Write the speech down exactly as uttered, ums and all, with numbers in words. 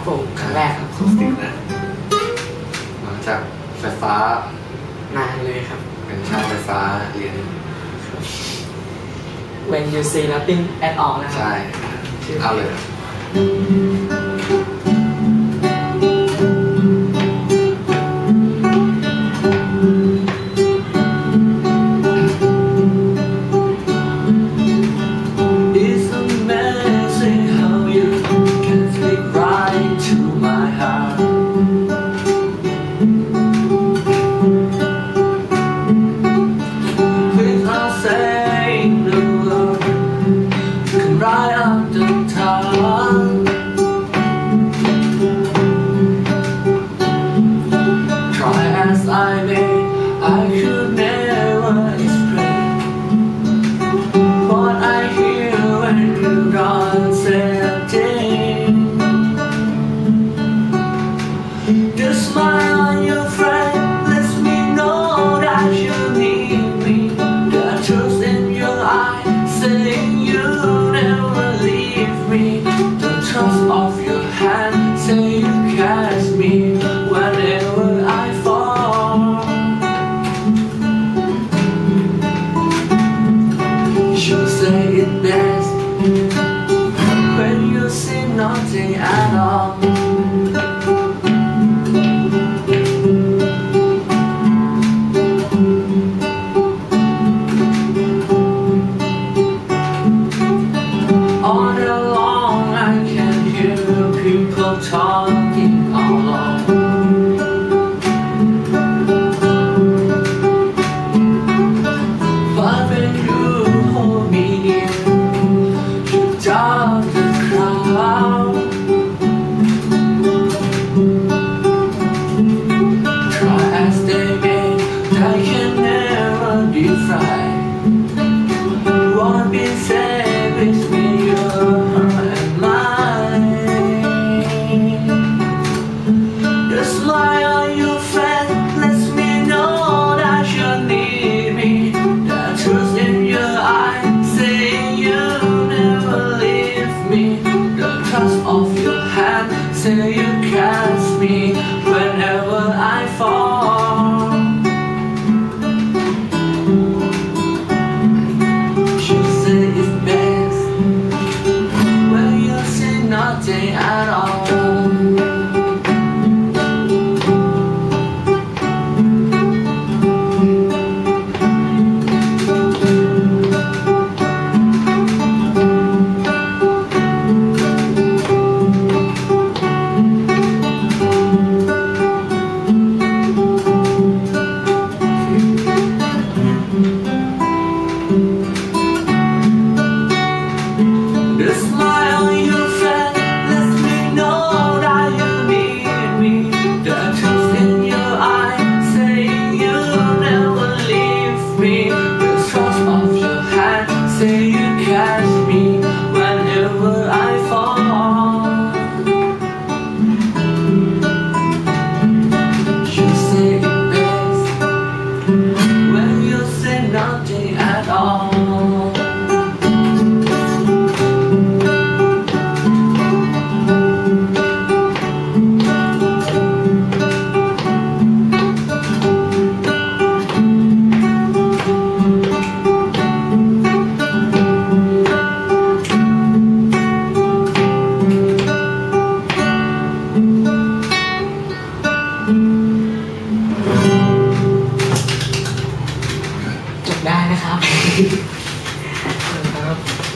ผมครั้งแรกครับสติกนะมาจากไฟฟ้านานเลยครับเป็นช่างไฟฟ้าเรียน When you see nothing at all นะครับใช่เอาเลยจบได้นะครับ